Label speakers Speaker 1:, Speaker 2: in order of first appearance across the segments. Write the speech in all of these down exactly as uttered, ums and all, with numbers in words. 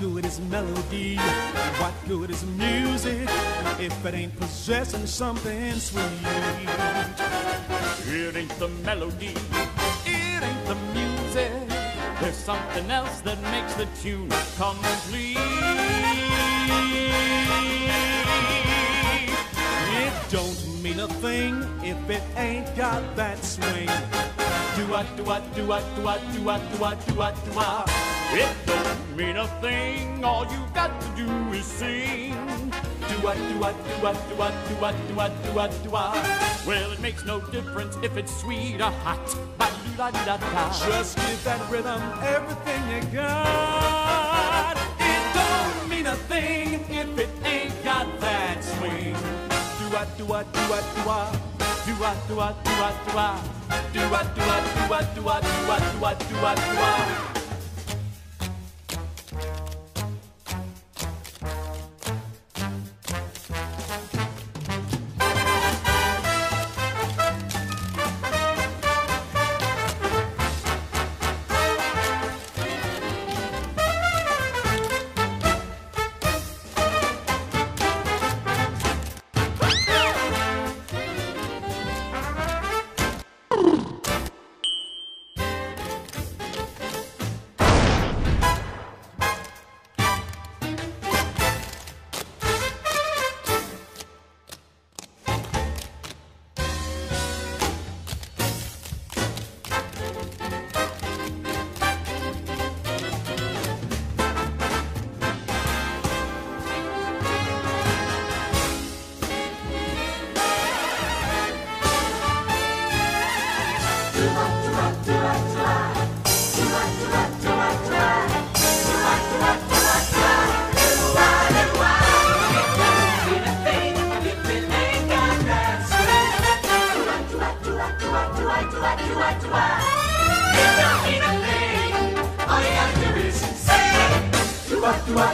Speaker 1: good is melody? What good is music if it ain't possessing something sweet?
Speaker 2: It ain't the melody, it ain't the music. There's something else that makes the tune complete.
Speaker 1: It don't mean a thing if it ain't got that swing.
Speaker 2: Do-a, do-a, do-a, do-a, do-a, do-a, do-a, do-a. It don't mean a thing, all you got to do is sing. Do-a, do-a, do-a, do-a, do-a, do-a, do-a, do-a. Well, it makes no difference if it's sweet or hot. Ba-doo-da-da-da.
Speaker 1: Just give that rhythm everything you got. It don't mean a thing if it ain't got that swing. Do-a, do-a, do-a, do-a. Do-a, do-a, do-a, do-a. Do-a, do-a, do-a, do-a, do-a, do-a, do-a, do-a.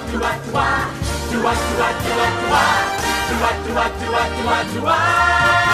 Speaker 1: Do-a, do-a, do-a, do-a. Do-a, do-a, do-a, do-a, do-a.